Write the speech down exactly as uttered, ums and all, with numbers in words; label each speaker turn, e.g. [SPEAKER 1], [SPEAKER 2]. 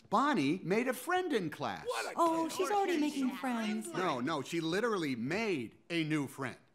[SPEAKER 1] Bonnie made a friend in class.
[SPEAKER 2] Oh, she's already making friends.
[SPEAKER 1] No, no, she literally made a new friend.